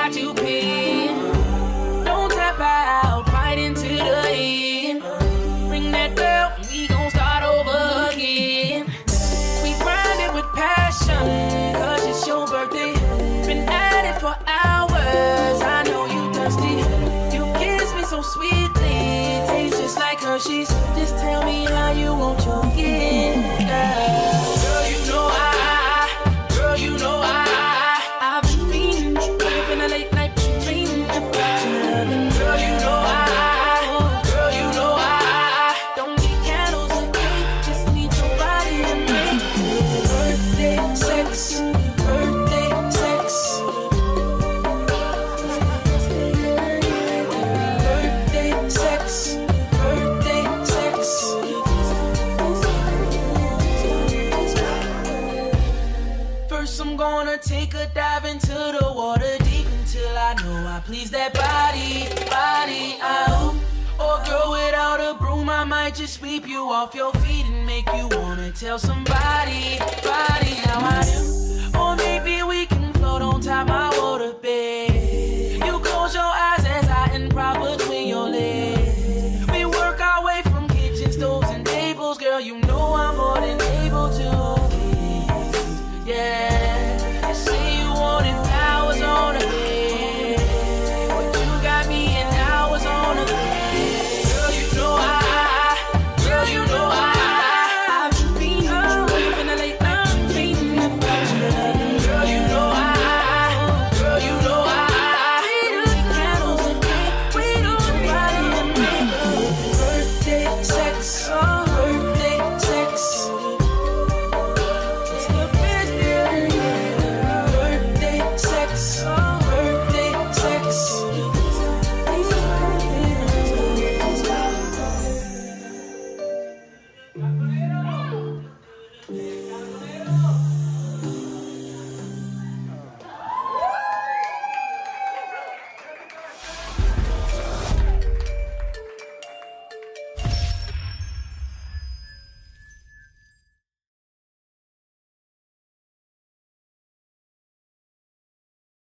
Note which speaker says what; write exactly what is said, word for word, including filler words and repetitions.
Speaker 1: got you pinned. Don't tap out, fight into the end. Ring that bell, we gon' start over again. We grind it with passion, cause it's your birthday. Been at it for hours, I know you thirsty. You kiss me so sweetly, tastes just like Hershey's. Just tell me how you want your gift, girl. Girl, you know I, girl, you know I, I've been feeling, up in a late night dreaming about you. Girl, you know I, girl, you know I, don't need candles or cake, just need your body to make birthday sex, birthday sex. Birthday sex, birthday sex. First I'm gonna take a dive into the water deep until I know I please that body, body out. Or girl, without a broom I might just sweep you off your feet and make you wanna tell somebody, body how I do. Or maybe we can float on top my water,